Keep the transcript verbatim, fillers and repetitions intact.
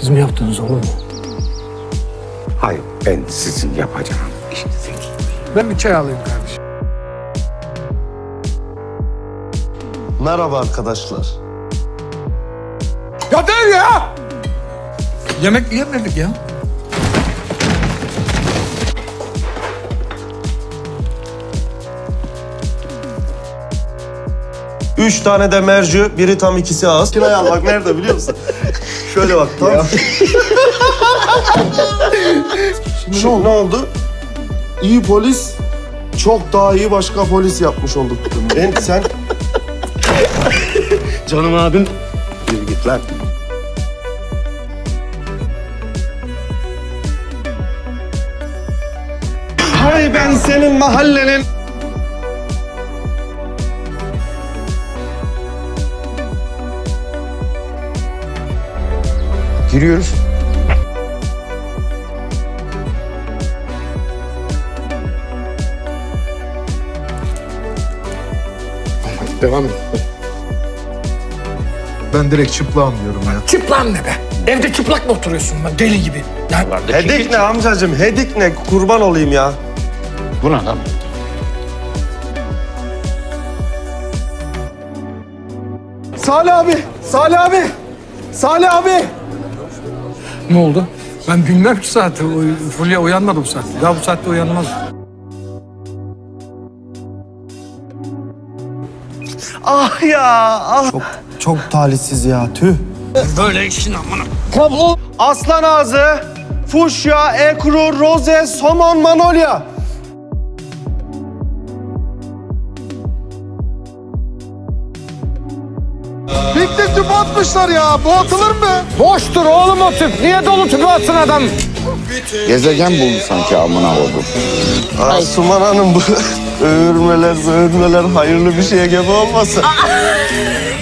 Siz mi yaptınız oğlum? Hayır, ben sizin yapacağım işinizi. Ben bir çay alayım kardeşim. Merhaba arkadaşlar. Ya değil ya! Yemek yiyemedik ya. Üç tane de mercü, biri tam ikisi az. Kirayı al bak nerede biliyor musun? Şöyle bak tam. Şimdi, Şimdi ne oldu? İyi polis, çok daha iyi başka polis yapmış olduk. En sen... Canım abim. Yürü git lan. Hay ben senin mahallenin... Giriyoruz. Devam et. Ben direkt çıplağım diyorum ya. Çıplak ne be? Evde çıplak mı oturuyorsun ben deli gibi? Ya, Hedik ne amcacığım, hedik ne? Kurban olayım ya. Bu ne lan? Salih abi, Salih abi, Salih abi. ne oldu? Ben bilmem ki saati. O- Fulya uyanmadı bu saatte. Daha bu saatte uyanmaz. Ah ya, ah. Çok, çok talihsiz ya, tüh. Böyle işin amına. Aslan ağzı, fuşya, ekru, roze, somon, manolya. Piknik tüpü atmışlar ya. Bu atılır mı? Boştur oğlum o tüp. Niye dolu tüpü atsın adam? Gezegen buldu sanki amına koydum. Asuman Hanım bu övürmeler, böğürmeler hayırlı bir şeye gebe olmasın.